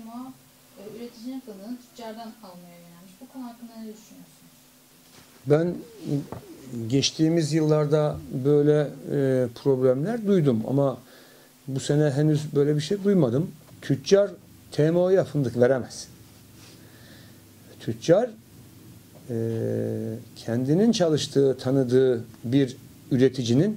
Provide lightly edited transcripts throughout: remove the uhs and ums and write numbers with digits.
ama üreticinin fındığını tüccardan almaya yönelmiş. Bu konu hakkında ne düşünüyorsunuz? Ben geçtiğimiz yıllarda böyle problemler duydum ama bu sene henüz böyle bir şey duymadım. Tüccar TMO'ya fındık veremez. Tüccar kendinin çalıştığı, tanıdığı bir üreticinin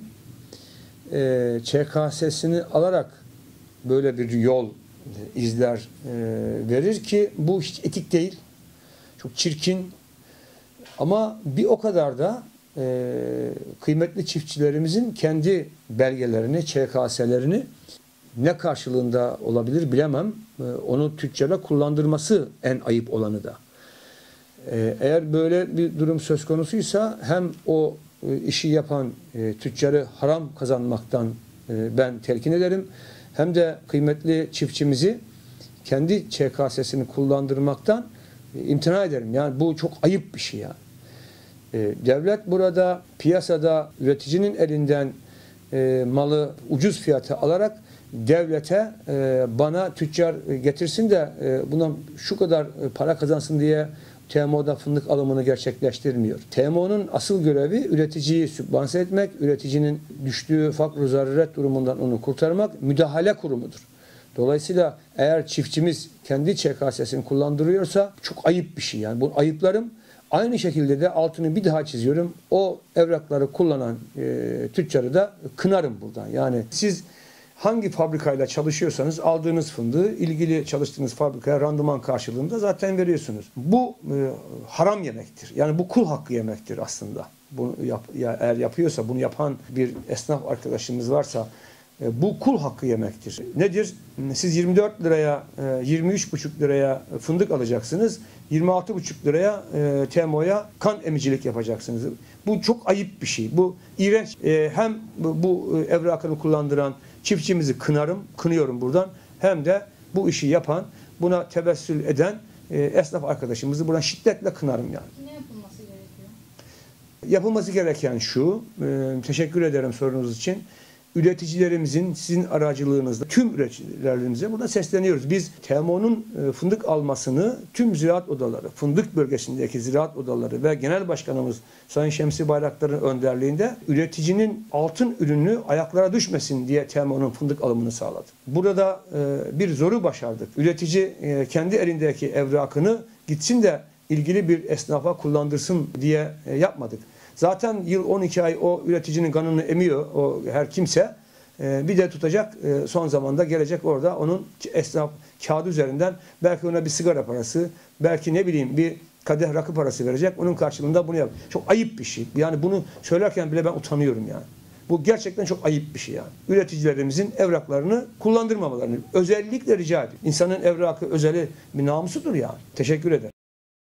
ÇKS'sini alarak böyle bir yol izler verir ki bu hiç etik değil. Çok çirkin. Ama bir o kadar da kıymetli çiftçilerimizin kendi belgelerini, ÇKS'lerini ne karşılığında olabilir bilemem. Onu tüccara kullandırması en ayıp olanı da. Eğer böyle bir durum söz konusuysa hem o işi yapan tüccarı haram kazanmaktan ben telkin ederim. Hem de kıymetli çiftçimizi kendi ÇKS'sini kullandırmaktan imtina ederim. Yani bu çok ayıp bir şey yani. Devlet burada piyasada üreticinin elinden malı ucuz fiyata alarak devlete bana tüccar getirsin de buna şu kadar para kazansın diye TMO'da fındık alımını gerçekleştirmiyor. TMO'nun asıl görevi üreticiyi sübvanse etmek, üreticinin düştüğü fakr-ı zaruret durumundan onu kurtarmak, müdahale kurumudur. Dolayısıyla eğer çiftçimiz kendi ÇKS'sini kullandırıyorsa çok ayıp bir şey. Yani bu ayıplarım. Aynı şekilde de altını bir daha çiziyorum. O evrakları kullanan tüccarı da kınarım buradan. Yani siz hangi fabrikayla çalışıyorsanız aldığınız fındığı ilgili çalıştığınız fabrikaya randıman karşılığında zaten veriyorsunuz. Bu haram yemektir. Yani bu kul hakkı yemektir aslında. Bunu eğer yapıyorsa, bunu yapan bir esnaf arkadaşımız varsa bu kul hakkı yemektir. Nedir? Siz 24 liraya, 23,5 liraya fındık alacaksınız. 26,5 liraya TMO'ya kan emicilik yapacaksınız. Bu çok ayıp bir şey. Bu iğrenç. Hem bu evrakını kullandıran çiftçimizi kınıyorum buradan. Hem de bu işi yapan, buna tevessül eden esnaf arkadaşımızı buradan şiddetle kınarım yani. Ne yapılması gerekiyor? Yapılması gereken şu, teşekkür ederim sorunuz için. Üreticilerimizin sizin aracılığınızla tüm üreticilerimize burada sesleniyoruz. Biz TMO'nun fındık almasını tüm ziraat odaları, fındık bölgesindeki ziraat odaları ve genel başkanımız Sayın Şemsi Bayraktar'ın önderliğinde üreticinin altın ürünü ayaklara düşmesin diye TMO'nun fındık alımını sağladı. Burada bir zoru başardık. Üretici kendi elindeki evrakını gitsin de ilgili bir esnafa kullandırsın diye yapmadık. Zaten yıl 12 ay o üreticinin kanını emiyor o her kimse. Bir de tutacak son zamanda gelecek orada onun esnaf kağıdı üzerinden belki ona bir sigara parası, belki ne bileyim bir kadeh rakı parası verecek. Onun karşılığında bunu yap. Çok ayıp bir şey. Yani bunu söylerken bile ben utanıyorum yani. Bu gerçekten çok ayıp bir şey yani. Üreticilerimizin evraklarını kullandırmamalarını özellikle rica ediyorum. İnsanın evrakı özeli bir namusudur yani. Teşekkür ederim.